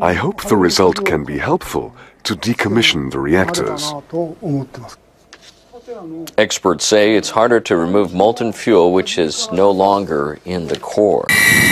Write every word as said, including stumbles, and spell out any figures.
I hope the result can be helpful to decommission the reactors. Experts say it's harder to remove molten fuel which is no longer in the core.